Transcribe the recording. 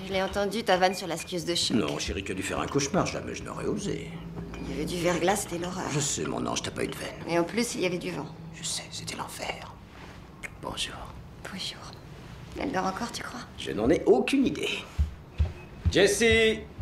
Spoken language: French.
Je l'ai entendu, ta vanne sur la skieuse de choc. Non, chérie, tu as dû faire un cauchemar, jamais je n'aurais osé. Il y avait du verglas, c'était l'horreur. Je sais, mon ange, t'as pas eu de veine. Et en plus, il y avait du vent. Je sais, c'était l'enfer. Bonjour. Bonjour. Elle dort encore, tu crois? Je n'en ai aucune idée. Jessie!